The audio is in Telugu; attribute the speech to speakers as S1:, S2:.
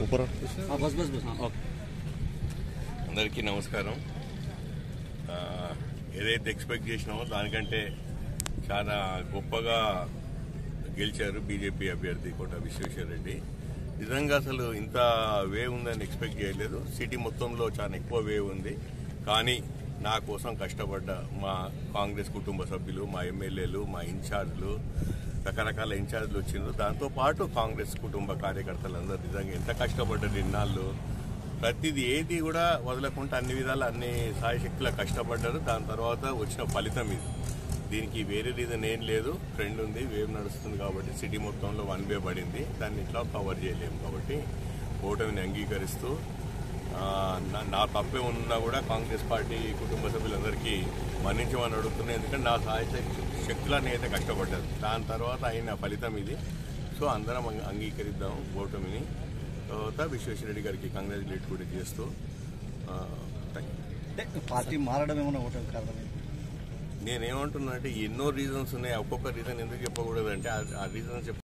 S1: అందరికీ నమస్కారం. ఏదైతే ఎక్స్పెక్ట్ చేసినామో దానికంటే చాలా గొప్పగా గెలిచారు బీజేపీ అభ్యర్థి కోట విశ్వేశ్వరరెడ్డి. నిజంగా అసలు ఇంత వేవ్ ఉందని ఎక్స్పెక్ట్ చేయలేదు. సిటీ మొత్తంలో చాలా ఎక్కువ వేవ్ ఉంది. కానీ నా కోసం కష్టపడ్డ మా కాంగ్రెస్ కుటుంబ సభ్యులు, మా ఎమ్మెల్యేలు, మా ఇన్ఛార్జ్లు, రకరకాల ఇన్ఛార్జ్లు వచ్చిండ్రు. దాంతోపాటు కాంగ్రెస్ కుటుంబ కార్యకర్తలందరూ నిజంగా ఎంత కష్టపడ్డారు ఇన్నాళ్ళు. ప్రతిదీ ఏది కూడా వదలకుండా అన్ని విధాలు అన్ని సాయశక్తులా కష్టపడ్డారు. దాని తర్వాత వచ్చిన ఫలితం ఇది. దీనికి వేరే రీజన్ ఏం లేదు. ట్రెండ్ ఉంది, వేవ్ నడుస్తుంది కాబట్టి సిటీ మొత్తంలో వన్ వే పడింది. దాన్ని ఇట్లా కవర్ చేయలేము కాబట్టి ఓటమిని అంగీకరిస్తూ నా తప్పే ఉన్నా కూడా కాంగ్రెస్ పార్టీ కుటుంబ సభ్యులందరికీ మన్నించమని అడుగుతున్నాయి. ఎందుకంటే నా శక్తులన్నీ అయితే కష్టపడ్డారు. దాని తర్వాత అయిన ఫలితం ఇది. సో అందరం అంగీకరిద్దాం ఓటమిని. తర్వాత విశ్వేశ్వరరెడ్డి గారికి కంగ్రాచులేట్ కూడా చేస్తూ
S2: పార్టీ మారడం ఏమన్నా ఓటమి కారణమే.
S1: నేనేమంటున్నా అంటే ఎన్నో రీజన్స్ ఉన్నాయి. ఒక్కొక్క రీజన్ ఎందుకు చెప్పకూడదు అంటే ఆ రీజన్